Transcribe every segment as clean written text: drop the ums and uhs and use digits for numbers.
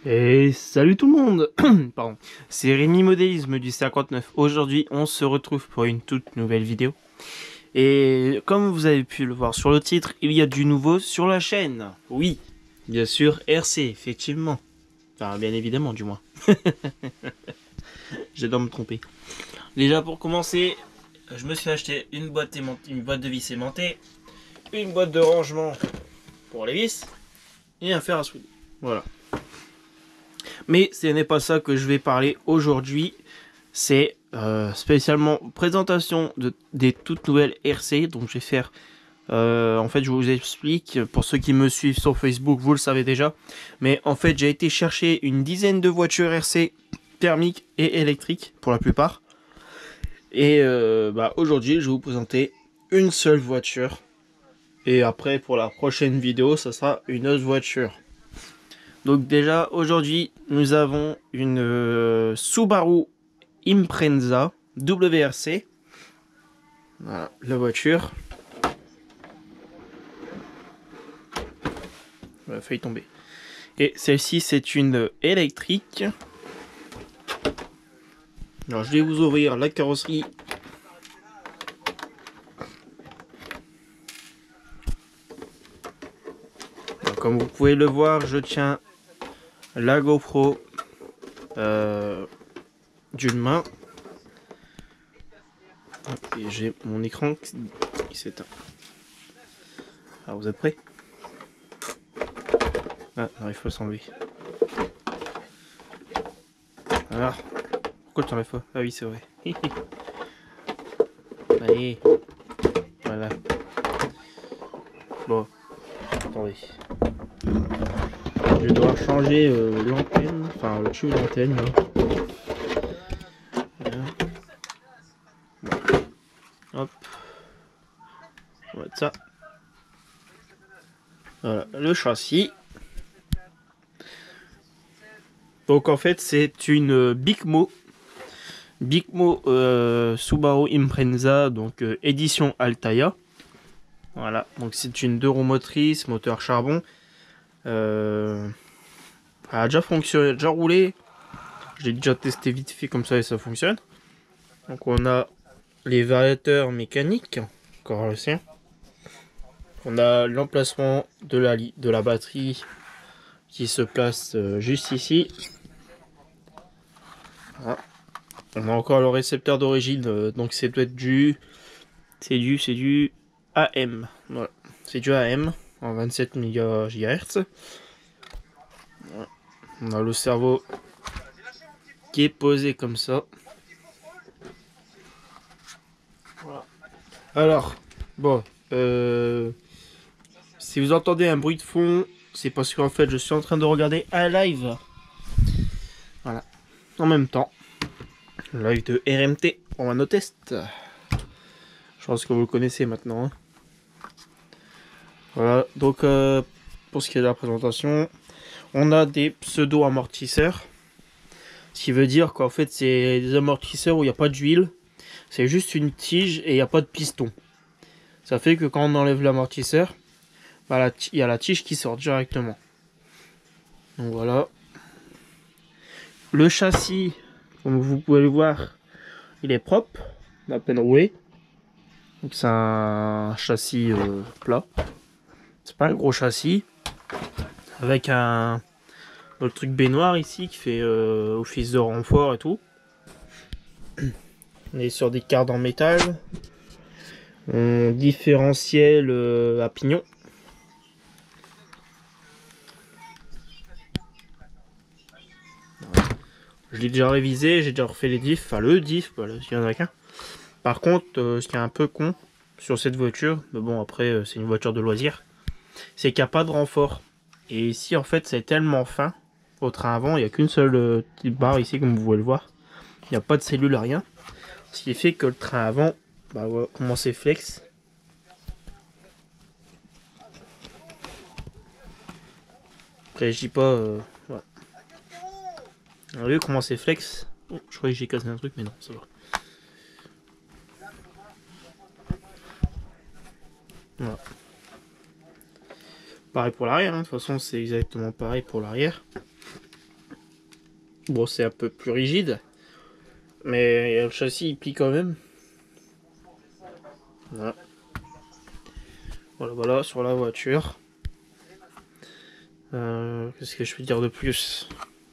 Et salut tout le monde. Pardon, c'est Rémi Modélisme du C59. Aujourd'hui, on se retrouve pour une toute nouvelle vidéo. Et comme vous avez pu le voir sur le titre, il y a du nouveau sur la chaîne. Oui, bien sûr, RC, effectivement. Enfin, bien évidemment, du moins. J'ai dû me tromper. Déjà, pour commencer, je me suis acheté une boîte de vis aimantée, une boîte de rangement pour les vis et un fer à souder. Voilà. Mais ce n'est pas ça que je vais parler aujourd'hui. C'est spécialement présentation des toutes nouvelles RC. Donc je vais faire... en fait, je vous explique. Pour ceux qui me suivent sur Facebook, vous le savez déjà. Mais en fait, j'ai été chercher une dizaine de voitures RC thermiques et électriques pour la plupart. Et aujourd'hui, je vais vous présenter une seule voiture. Et après, pour la prochaine vidéo, ça sera une autre voiture. Donc déjà, aujourd'hui, nous avons une Subaru Impreza WRC. Voilà, la voiture. Elle a failli tomber. Et celle-ci, c'est une électrique. Alors, je vais vous ouvrir la carrosserie. Alors, comme vous pouvez le voir, je tiens la GoPro d'une main. Et j'ai mon écran qui s'éteint. Alors, vous êtes prêts? Ah, non, il faut s'enlever. Alors, pourquoi tu enlèves pas? Ah oui, c'est vrai. Allez, voilà. Bon, attendez. Je vais devoir changer l'antenne, enfin le tube d'antenne. Voilà. Hop. On va mettre ça. Voilà, le châssis. Donc en fait c'est une Bicmo Subaru Impreza, donc édition Altaia. Voilà, donc c'est une 2 roues motrices, moteur charbon. Elle a déjà fonctionné, elle a déjà roulé. J'ai déjà testé vite fait comme ça et ça fonctionne. Donc on a les variateurs mécaniques, encore le sien. On a l'emplacement de la batterie qui se place juste ici. Voilà. On a encore le récepteur d'origine, donc c'est peut-être c'est du AM. Voilà. C'est du AM en 27 MHz. Voilà. On a le cerveau qui est posé comme ça. Voilà. Alors, bon, si vous entendez un bruit de fond, c'est parce qu'en fait je suis en train de regarder un live. Voilà. En même temps. Le live de RMT pour un test. Je pense que vous le connaissez maintenant. Hein. Voilà. Donc pour ce qui est de la présentation, on a des pseudo-amortisseurs. Ce qui veut dire qu'en fait c'est des amortisseurs où il n'y a pas d'huile. C'est juste une tige et il n'y a pas de piston. Ça fait que quand on enlève l'amortisseur, bah, il y a la tige qui sort directement. Donc voilà. Le châssis, comme vous pouvez le voir, il est propre, à peine roulé. Donc c'est un châssis plat. C'est pas un gros châssis. Avec le truc baignoire ici qui fait office de renfort et tout. On est sur des cartes en métal. Un différentiel à pignon. Je l'ai déjà révisé, j'ai déjà refait les diffs, enfin le diff, voilà, il y en a qu'un. Par contre, ce qui est un peu con sur cette voiture, mais bon après c'est une voiture de loisir, c'est qu'il n'y a pas de renfort. Et ici en fait c'est tellement fin, au train avant, il n'y a qu'une seule petite barre ici comme vous pouvez le voir. Il n'y a pas de cellule, rien. Ce qui fait que le train avant, bah voilà comment c'est flex. Après je dis pas... voilà. Vous voyez comment c'est flex. Oh, je croyais que j'ai cassé un truc mais non, ça va. Voilà. Pareil pour l'arrière, hein. De toute façon c'est exactement pareil pour l'arrière. Bon, c'est un peu plus rigide, mais le châssis il plie quand même. Voilà. Voilà sur la voiture. Qu'est-ce que je peux dire de plus?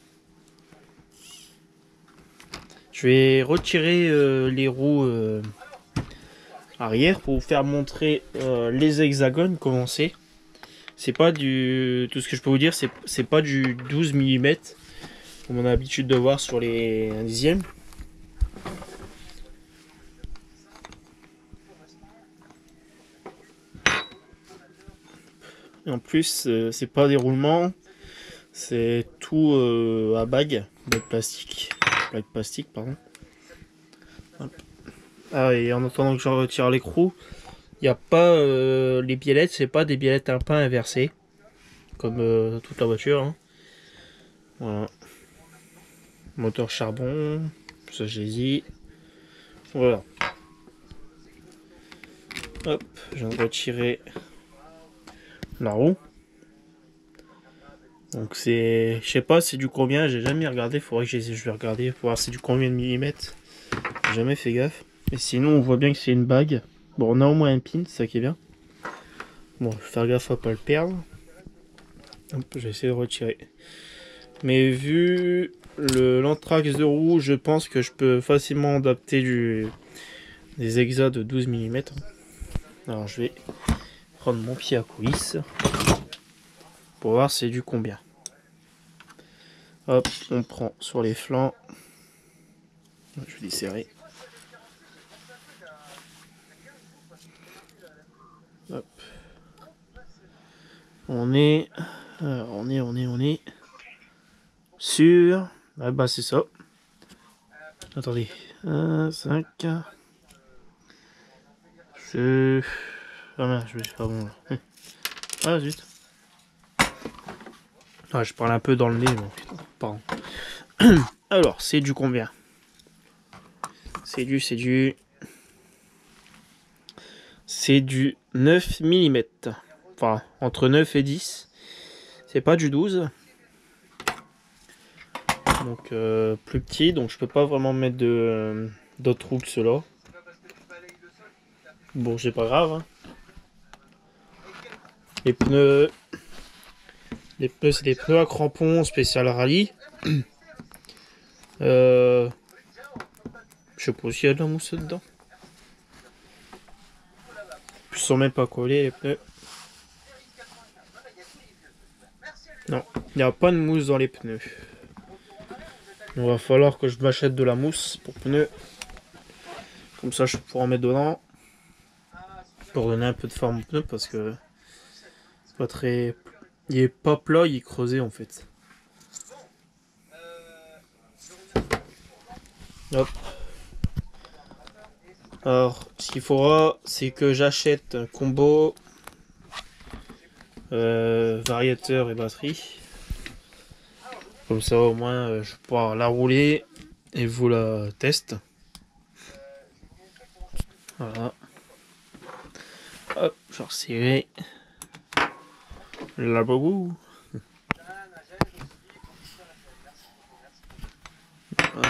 Je vais retirer les roues arrière pour vous faire montrer les hexagones comment c'est. C'est pas du... Tout ce que je peux vous dire, c'est pas du 12 mm comme on a l'habitude de voir sur les 1/10. Et en plus, c'est pas des roulements, c'est tout à bague plastique. Plaque plastique, pardon. Hop. Ah, et en attendant que je retire l'écrou, il n'y a pas les biellettes, c'est pas des biellettes à pain inversées, comme toute la voiture. Hein. Voilà. Moteur charbon, ça j'ai dit. Voilà. Hop, je viens de retirer la roue. Donc c'est, je sais pas c'est du combien, j'ai jamais regardé, faudrait que je vais regarder pour voir c'est du combien de millimètres. J'ai jamais fait gaffe. Mais sinon on voit bien que c'est une bague. Bon on a au moins un pin, c'est ça qui est bien. Bon, je vais faire gaffe à pas le perdre. Hop, je vais essayer de retirer. Mais vu l'anthrax de roue, je pense que je peux facilement adapter des hexas de 12 mm. Alors je vais prendre mon pied à coulisse pour voir c'est du combien. Hop, on prend sur les flancs. Je vais desserrer. Hop. On est sur... Ah bah c'est ça. Attendez. 5. Je... Ah merde, je suis pas bon là. Ah zut. Ah, je parle un peu dans le nez, bon, putain, pardon. Alors, c'est du combien? C'est du 9 mm. Enfin, entre 9 et 10. C'est pas du 12. Donc, plus petit. Donc, je peux pas vraiment mettre d'autres roues que ceux-là. Bon, c'est pas grave. Hein. Les pneus, c'est des pneus à crampons spécial rallye. Je sais pas s'il y a de la mousse dedans. Ils sont même pas collés les pneus. Non, il n'y a pas de mousse dans les pneus. Il va falloir que je m'achète de la mousse pour pneus. Comme ça, je pourrai en mettre dedans. Pour donner un peu de forme au pneu parce que c'est pas très... Il est pas plat, il est creusé en fait. Hop. Alors, ce qu'il faudra, c'est que j'achète un combo variateur et batterie. Comme ça, au moins, je vais pouvoir la rouler et vous la teste. Voilà. Hop, je vais resserrer la boubou. Voilà.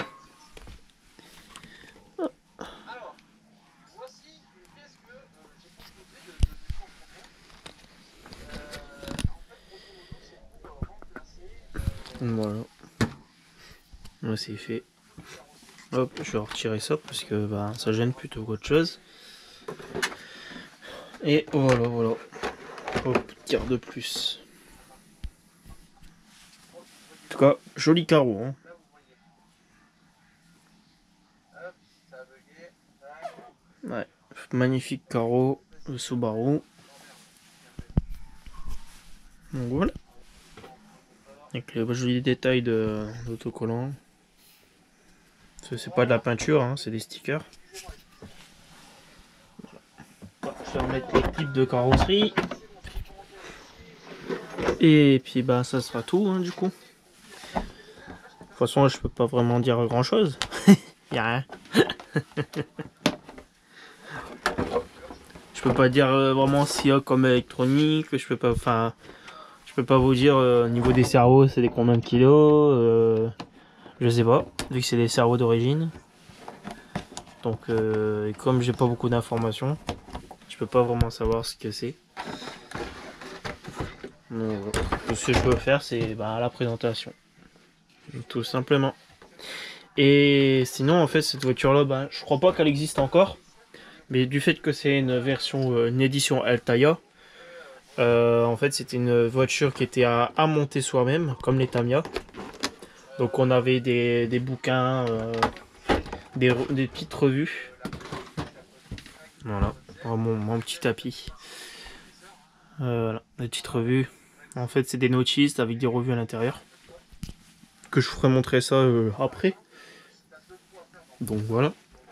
Voilà. Là, c'est fait. Hop, je vais retirer ça parce que bah, ça gêne plutôt qu'autre chose. Et voilà, voilà. Hop, tiers de plus. En tout cas, joli carreau. Hein. Ouais, magnifique carreau de Subaru. Donc voilà. Avec les jolis détails d'autocollant. C'est pas de la peinture, hein, c'est des stickers. Je vais remettre les clips de carrosserie. Et puis bah ça sera tout hein, du coup. De toute façon je peux pas vraiment dire grand chose. Y'a rien. Je peux pas dire vraiment s'il y a comme électronique. Je peux pas vous dire au niveau des cerveaux c'est des combien de kilos. Je sais pas, vu que c'est des cerveaux d'origine. Donc comme j'ai pas beaucoup d'informations, je peux pas vraiment savoir ce que c'est. Donc, ce que je peux faire, c'est la présentation. Tout simplement. Et sinon, en fait, cette voiture-là, je crois pas qu'elle existe encore. Mais du fait que c'est une version, une édition Altaïa, en fait, c'était une voiture qui était à monter soi-même, comme les Tamiya. Donc on avait des bouquins, des petites revues. Voilà, mon petit tapis. Voilà, des petites revues. En fait, c'est des notices avec des revues à l'intérieur. Que je ferai montrer ça après. Donc voilà.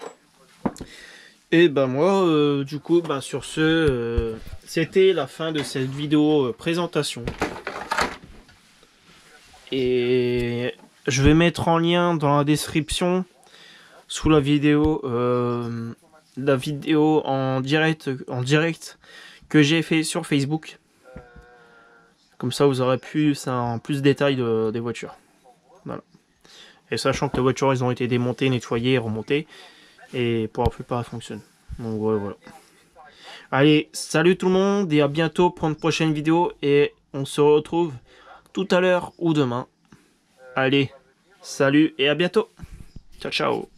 Et moi, du coup, sur ce, c'était la fin de cette vidéo présentation. Et je vais mettre en lien dans la description, sous la vidéo en direct que j'ai fait sur Facebook. Comme ça, vous aurez plus de détails des voitures. Voilà. Et sachant que les voitures, elles ont été démontées, nettoyées, remontées. Et pour la plupart, elles fonctionnent. Donc voilà. Allez, salut tout le monde et à bientôt pour une prochaine vidéo. Et on se retrouve tout à l'heure ou demain. Allez, salut et à bientôt. Ciao, ciao.